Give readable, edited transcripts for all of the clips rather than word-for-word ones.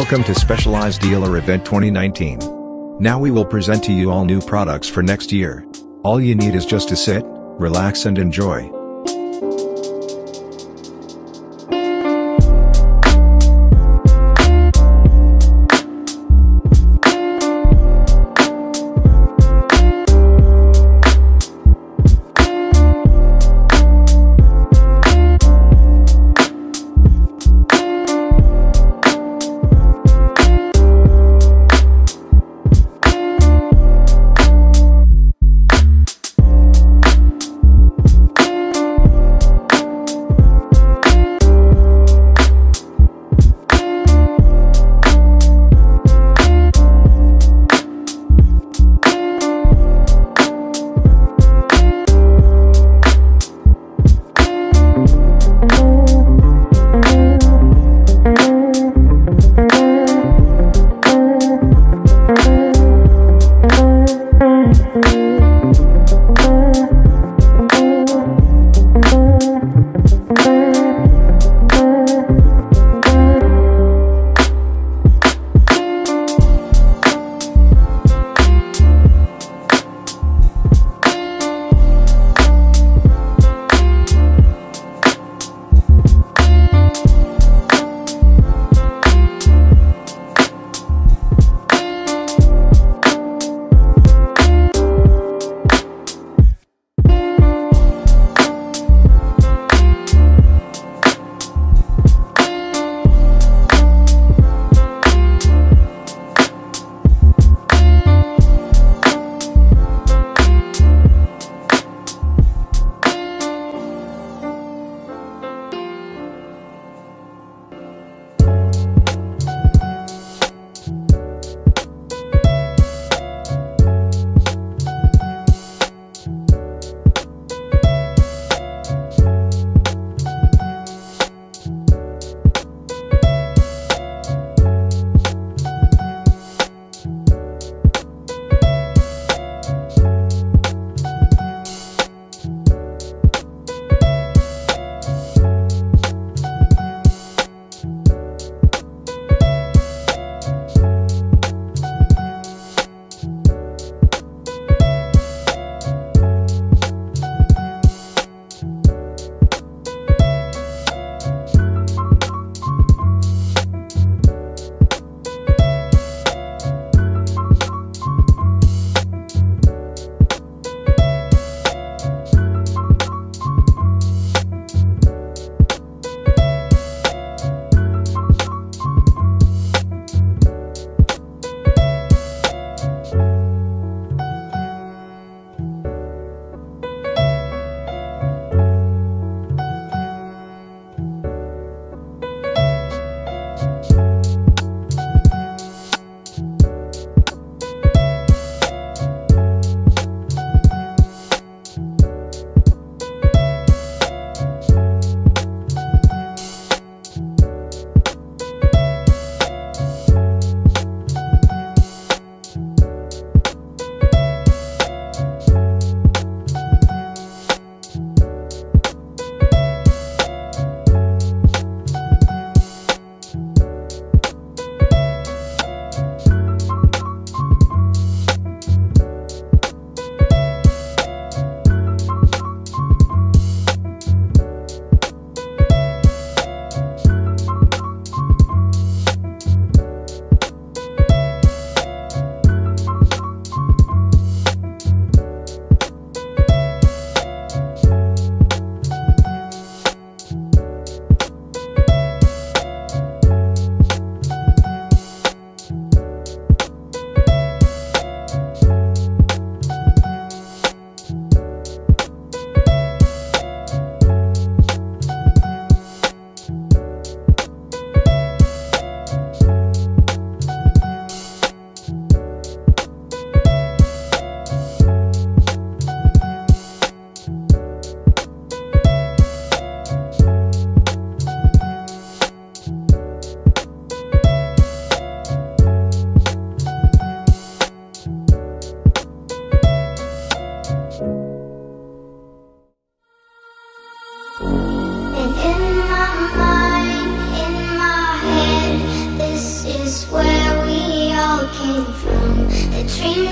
Welcome to Specialized Dealer Event 2019. Now we will present to you all new products for next year. All you need is just to sit, relax and enjoy.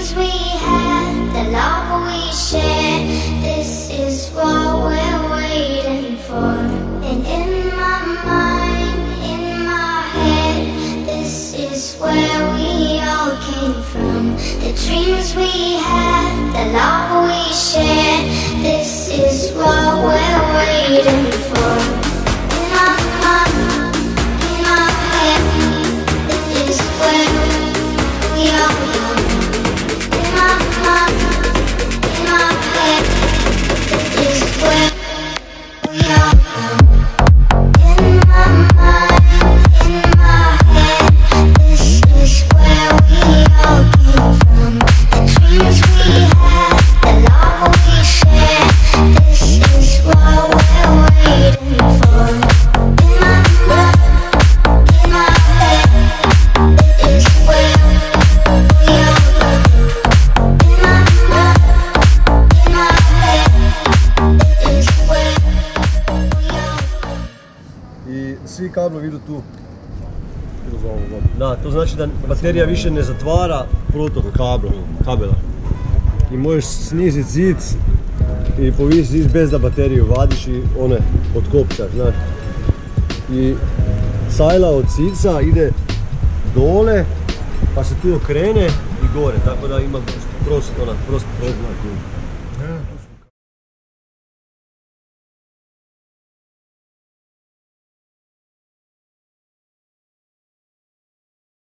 dreams we had, the love we shared, this is what we're waiting for. And in my mind, in my head, this is where we all came from. The dreams we had, the love we shared, this is what we're waiting for. In my mind, in my head, this is where we all come. In my mind, in my head, this is where we all come. In my mind, in my head, this is where we all came from. The dreams we had, the love we shared, this is what we're waiting for. In my mind, in my head, this is where we all come. In my mind, in my head, this is where we all come. I svi kablovi idu tu. Da, to znači da baterija više ne zatvara protok kabela. I možeš sniziti zid i povisiti zid bez da bateriju vadiš i one otkopčaš, znaš. I sajla od zidca ide dole, pa se tu okrene i gore, tako da ima prost proznak.